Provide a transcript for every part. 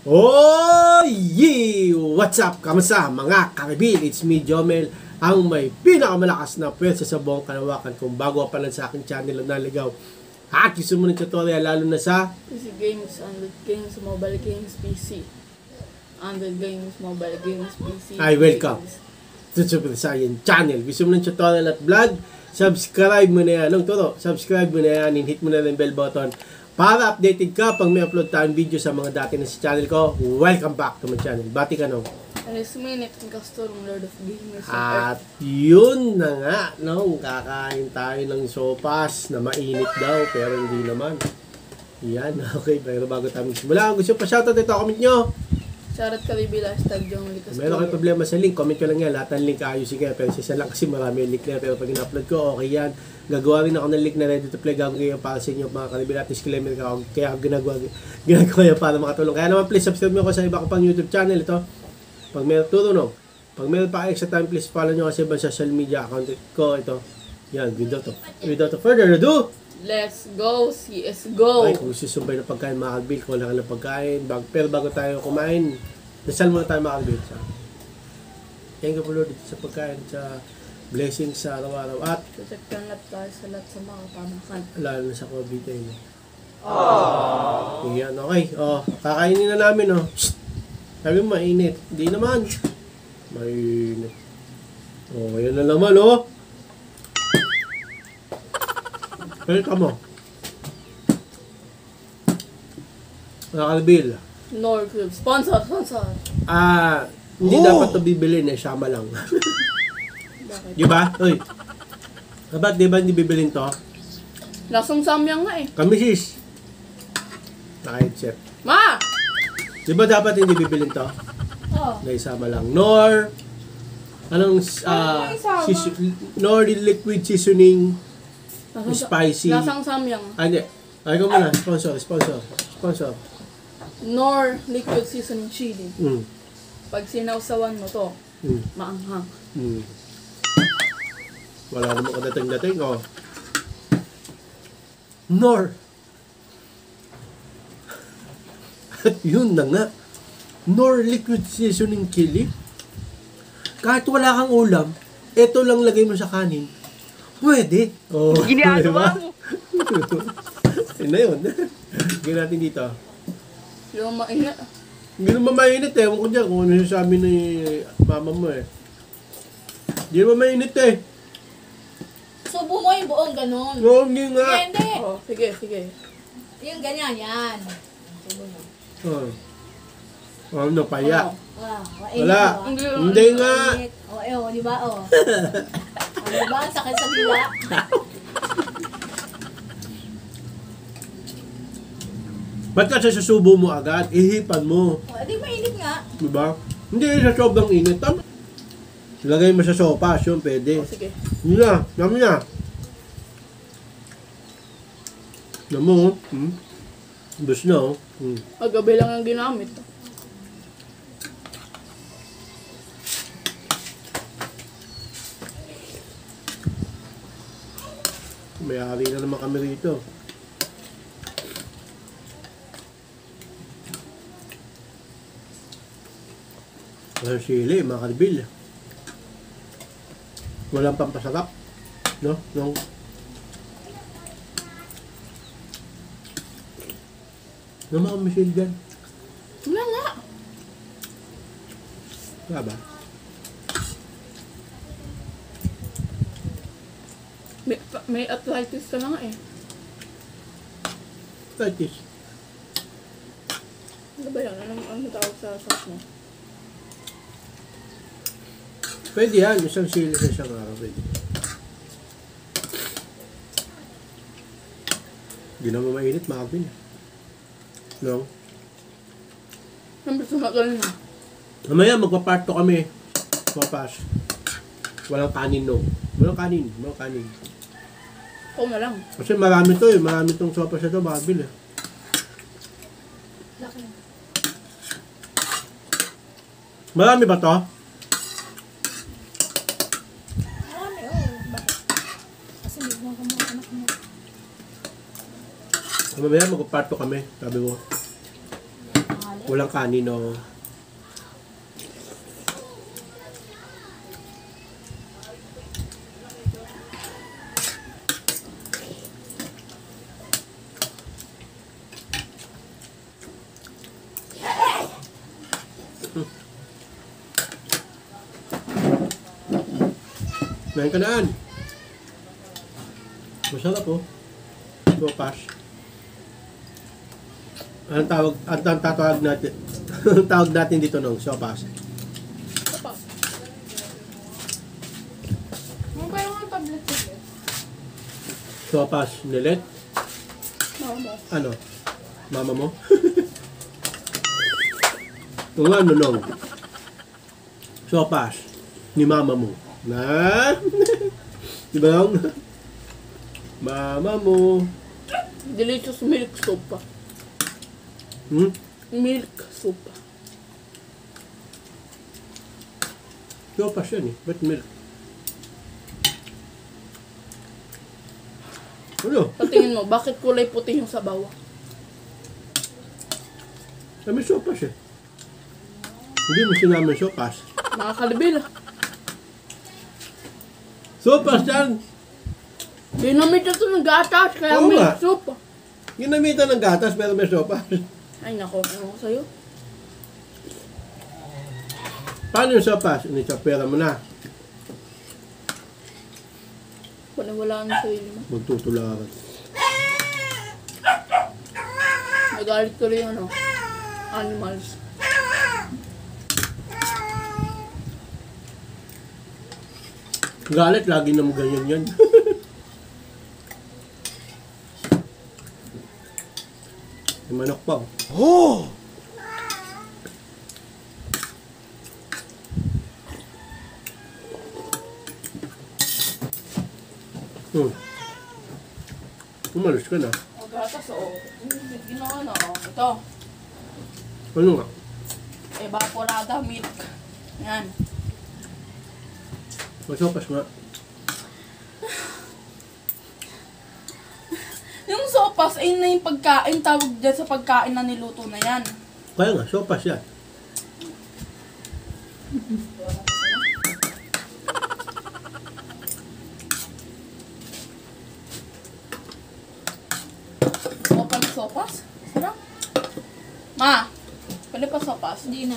Oh, yeah! What's up? Kamusta mga karibil? It's me, Jomel, ang may pinakamalakas na pwersa sa buong kalawakan. Kung bago pa lang sa aking channel na naligaw at gusto mo ng tutorial lalo na sa PC games, Android games, mobile games, PC. Android games, mobile games, PC. ay welcome to Super Saiyan Channel. Gusto mo ng tutorial at vlog? Subscribe mo na yan. Anong turo? Subscribe mo na yan. Hit mo na yung bell button para updated ka pag may upload tayong video sa mga dati na sa channel ko. Welcome back to my channel. Bati ka no? Alis minute ng Castor, Lord of Gamers. At yun na nga, no? Kakain tayo ng sopas na mainit daw, pero hindi naman. Yan, okay. Pero bago tayo magsimula, gusto pa shoutout ito, comment nyo. Shoutout Karibil, hashtag Jomel Castor. Meron kayong problema sa link, comment ko lang yan. Lahat ng link ayusin kaya. Pero isa lang kasi marami yung link na yan. Pero pag in-upload ko, okay yan. Gagawa rin ako ng link na ready to play. Gagawin ko para sa inyo mga Karibil at disclaimer ka. Kaya ginagawa yan para makatulong. Kaya naman please subscribe mo ako sa iba ko pang YouTube channel. Ito, pag meron tutulong, pag meron pa extra time, please follow nyo kasi ibang social media account ko. Ito, yan, without further ado, Let's go, CSGO! ay, kung susumbay ng pagkain mga Karibil, kung wala ka ng pagkain, pero bago tayo kumain, dasal muna tayo mga Karibil. Thank you po Lord sa pagkain, sa blessings sa araw-araw at Protektan lahat tayo sa lahat sa mga pamakan. lalo na sa COVID-19. Yan, okay. Oh, kakainin na namin, oh. Psst. Sabi mo, mainit. Hindi naman. Mainit. Oh, yan na naman, oh. Welcome mo. Mga Karibil. Norclub. Sponsor! Hindi dapat ito bibilin, sama lang. Bakit? Diba? Uy. Ba't diba hindi bibilin to? Lasang samyang nga eh. Kami sis. Naka-headset. Ma! Diba dapat hindi bibilin to? Oh. Naisama lang. Nor, anong, naisama? nor liquid seasoning, spicy. Lasang samyang. Hindi. Ay, ko muna. Sponsor. Nor liquid seasoning chili. Mm. Pag sinawsawan mo to, Mm. maanghang. Mm. Wala naman kadating-dating, oh. Nor. At yun na nga. Nor liquid seasoning chili. Kahit wala kang ulam, ito lang lagay mo sa kanin. Pwede. Oh, Ginagawa mo. Ayun na yun. Gawin natin dito. Yung mainit. Hindi naman mainit eh. Ewan ko dyan kung ano yung sabi ni mama mo eh. Hindi naman mainit eh. Subo mo yung buong ganun. Oo, hindi nga. Hindi. Oh, sige. Yung ganyan, yan. Subo mo. Ano, paya. Mainit Wala. ba? Hindi nga. Mainit. Di ba? Di ba? Ang sakit sa dila. Ba't kasi susubo mo agad? Ihipan mo. Di mainit nga. Diba? Hindi sa sobrang init. Tama. Lagay mo sa sopas, yun pwede. Oh, sige. Yun na, namin na. Alam mo, bus na, oh. Agabi lang ang ginamit. May-ari na naman kami rito. Walang sili, mga Karibil. Walang pampasarap. No? No? No, mga misil dyan. Wala nga. Wala ba? May arthritis ka na nga eh. Arthritis. Ano ba yan? Ano tawag sa sauce mo? Pwede yan. Isang sili sa isang araw. Pwede. Hindi naman mainit, mga Karibil. No? Siyempre sumagal na. Mamaya magpa-part 2 kami. Papas. Walang kanin, no? Walang kanin. Oo na lang. Kasi marami to eh. Marami tong sopas na to, mga Karibil eh. Laki. Marami ba to? Marami, bakit? Kasi hindi mo ka mga anak mo. Mamaya magpa-part 2 kami. Sabi ko. Walang kanin, no. Ngayon ka naan. Masarap po. Sopas. Anong tatawag natin? Anong tawag natin dito nung sopas? Sopas. Ano ba yung tablet ko? Sopas nilet? Mama. Ano? Mama mo? Kung ano nung? Sopas ni mama mo. Na? Diba? Mama mo. Delicious milk soup pa. Milk soup. Sopas yan eh. Ba't milk? Ano? Patingin mo, bakit kulay puti yung sabaw? May sopas eh. Hindi mo sinama yung sopas. Nakakalibil. Sopas yan! Ginamit ito ng gatas, kaya Oo milk nga. soup. Ginamitan ng gatas pero may sopas. Ay nako, ano ko sa'yo? Paano yung sopas? Initsapera mo na. Wala na sa'yo mo. Magtutularan. Nagalit ko rin ano, animals. Galit, lagi na mo ganyan yan. May manok pa. Oh! Umalis ka na. O gatas o. Ginawa na o. Ito. Ano nga? Evaporada milk. Yan. May sopas nga. Yung sopas ay na yung pagkain, tawag dyan sa pagkain na niluto na yan. Kaya nga, sopas yan. Open sopas? Sarap. Ma, pwede pa sopas? Hindi na.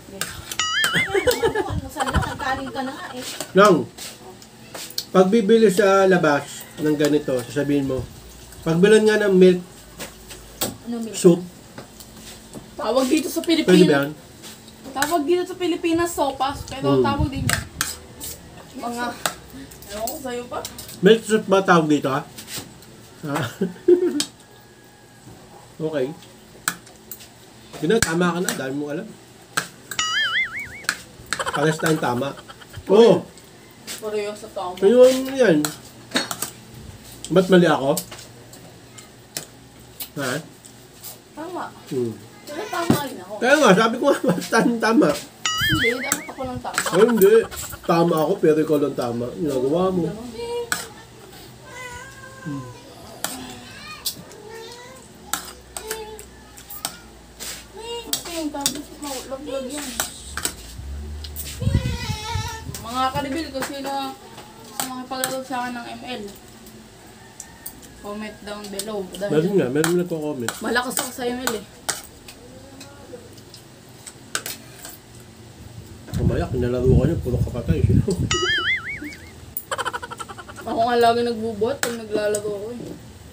Masala, nagkaling ka na nga eh. Nang, pag bibili sa labas ng ganito, sasabihin mo, pagbilan nga ng milk Ano milk? soup, Tawag dito sa pwede ba Pilipinas. yan? Tawag dito sa Pilipinas sopas. Pero tawag din yan. Mga, ano ko sa'yo pa? Milk soup ba tawag dito ha? Ah. Okay. Tama ka na, dahil mo alam. Pares tayong tama. Oo. Pareho sa tama. Ano yan? Ba't mali ako? Ha? Tama. Pero tama rin ako. Kaya nga, sabi ko nga, basta tama. Hindi, dapat ako lang tama. Ay, hindi. Tama ako, pero ikaw lang tama. Ginagawa mo. Okay, tapos maulog-log yan. Mga kalibil, kung sino makipaglalog sa akin ng ML, comment down below. Meron Dahil nga, meron nagko-comment. malakas ako sa ML eh. Mamaya, kinalaro ka niya, puro kapatay. Ako nga lagi nagbubuhat pag naglalaro ako eh.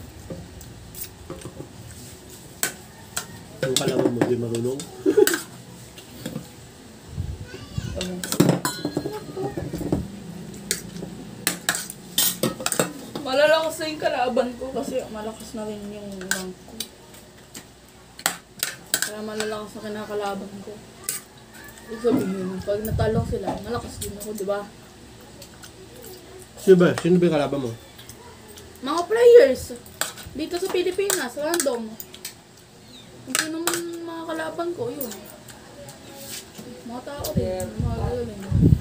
Ang kalaro mo, di marunong. Malalakas na yung kalaban ko kasi malakas na rin yung rank ko. Kaya malalakas na kinakalaban ko. Ibig sabihin, pag natalo sila, malakas din ako, di ba? Sino ba? Sino ba yung kalaban mo? Mga players, dito sa Pilipinas, random. Kung sino man mga kalaban ko, yun. Mga tao rin, mga galing.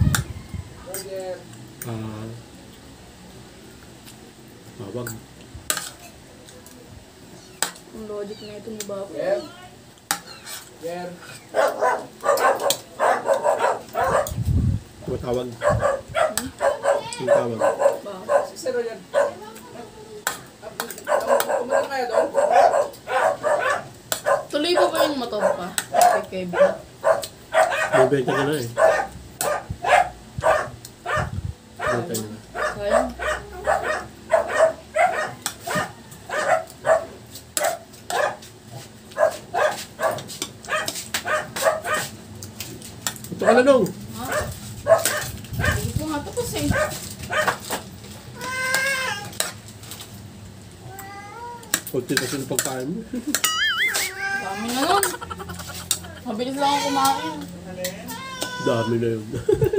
Wag. Ang logic na ito ni Babo. Matawag. Yung tawag. Ba? Sisero yan. Pumunta kaya doon? Tuloy ko ba yung motor pa? Kay Kevin. May benta ka na eh. Benta nyo na. Sayang. Ito ka na nung. Ha? Hindi ko nga tapos eh. Kunti kasi ng pagkain mo. Dami na nun. Mabilis lang ako kumain. Dami na yun.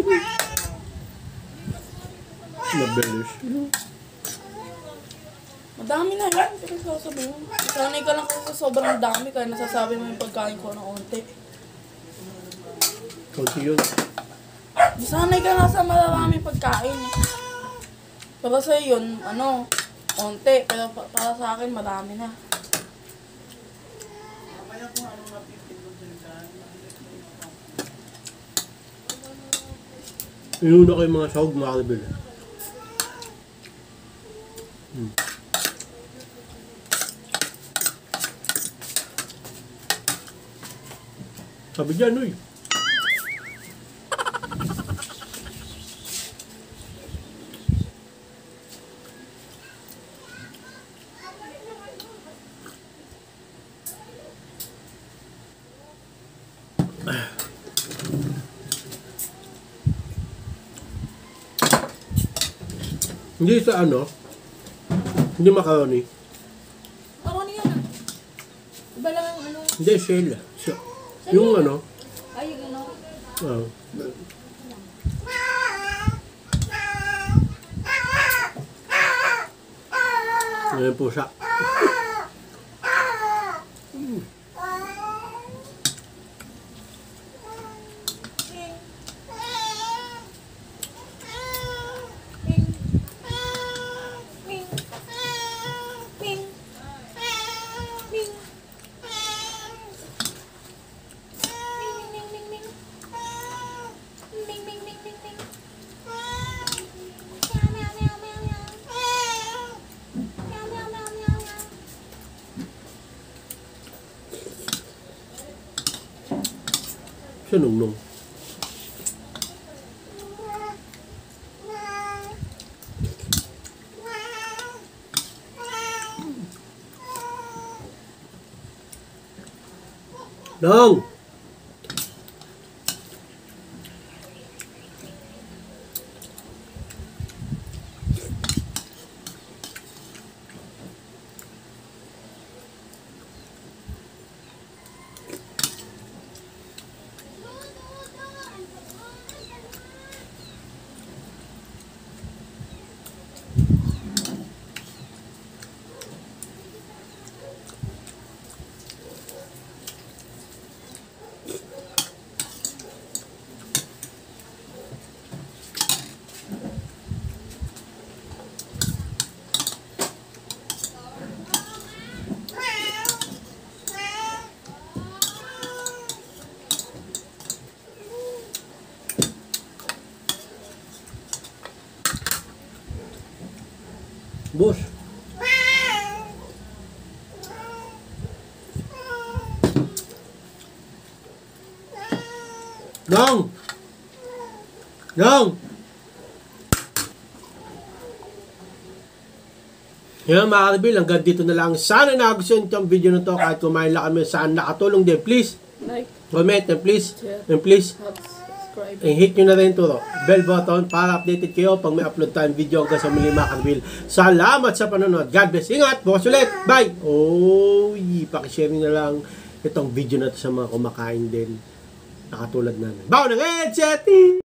Nabelish. Madami na yun. Pero sasabihin mo. Sanay ka lang kasi sa sobrang dami kaya nasasabi mo yung pagkain ko ng onte. Kunti yun. Sanay ka nga sa maraming pagkain. Pero sa yun, ano, onte. Pero para sa akin, marami na. Inuna ko yung mga sahog, mga kalibel. Sabi dyan, uy. Hindi sa ano, hindi macaroni. Ako niya na. Iba lang ang ano. Hindi, shell. Yung ano, Ay, yung ano. ah, ngayon po siya. Siya nung. Nong! Boss. Nong! Nong! Yan mga kalibil, hanggang dito na lang. Sana nagustuhan itong video na to kahit kumain lang kami. Sana nakatulong din. Please, Like, comment and please, share, and please, subscribe. hit nyo na rin ito, bell button para updated kayo pag may upload tayong video hanggang sa muli mga kalibil. Salamat sa panonood. God bless. Ingat. Bukas ulit. Bye. Oh, pakishare na lang itong video na to sa mga kumakain din. Nakatulad namin. Bawa ng headset!